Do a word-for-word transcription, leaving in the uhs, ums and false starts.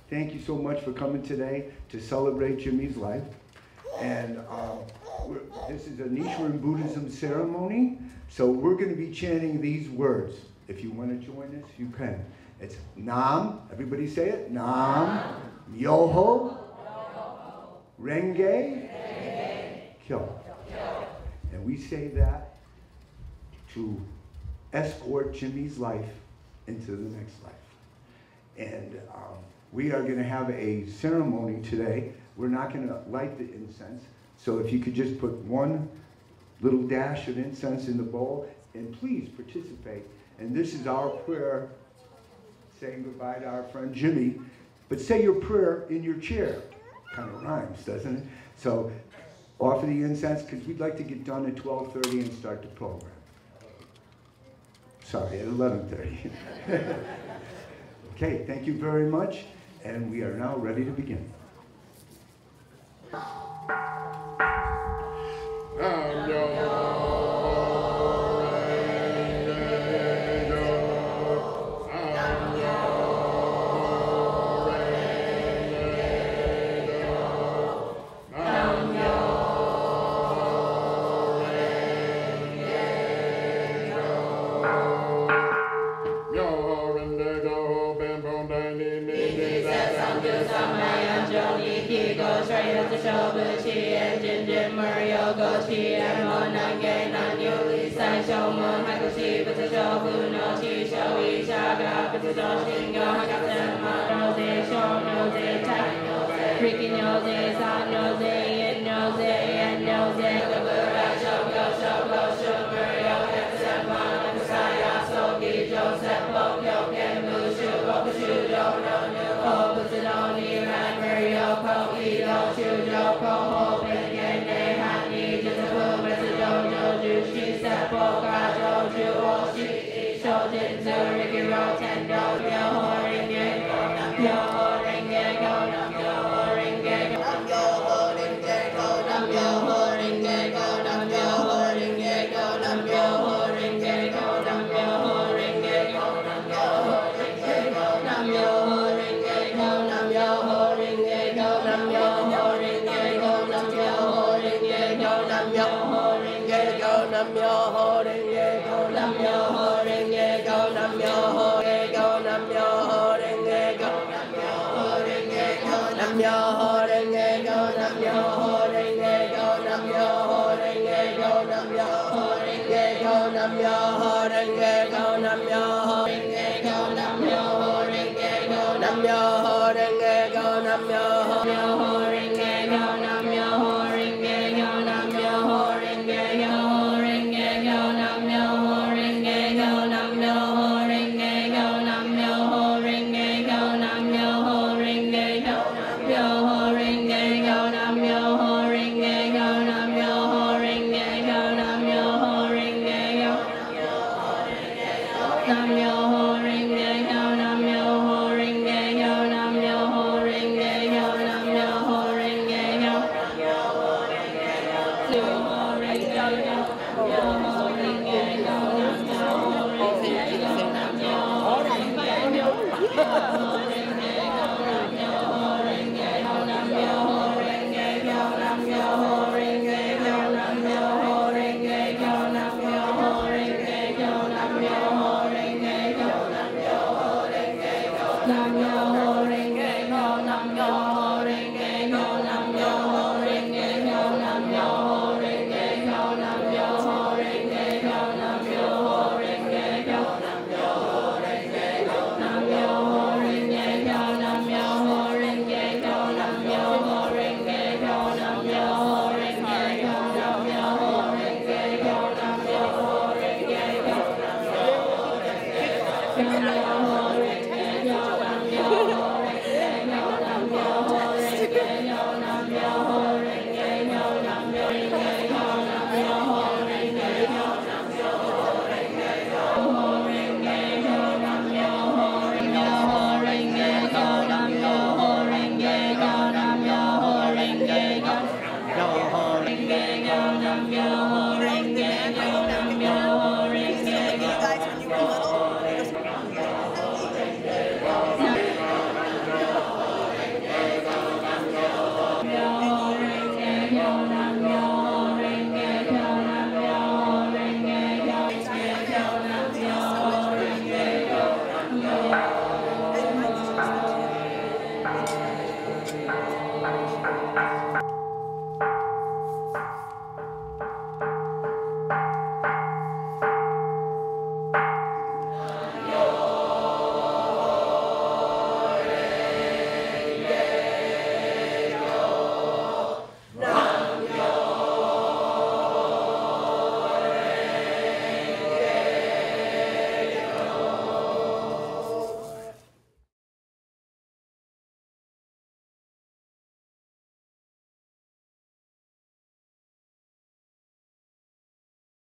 Thank you so much for coming today to celebrate Jimmy's life. And uh, this is a Nichiren Buddhism ceremony, so we're going to be chanting these words. If you want to join us, you can. It's Nam, everybody say it, Nam, Myoho, Renge, Kyo. And we say that to escort Jimmy's life into the next life. And um, we are going to have a ceremony today. We're not going to light the incense. So if you could just put one little dash of incense in the bowl, and please participate. And this is our prayer, saying goodbye to our friend Jimmy. But say your prayer in your chair. Kind of rhymes, doesn't it? So offer the incense, because we'd like to get done at twelve thirty and start the program. Sorry, at eleven thirty. Okay, thank you very much. And we are now ready to begin. Nam yo ho renge go, nam yo ho renge go, nam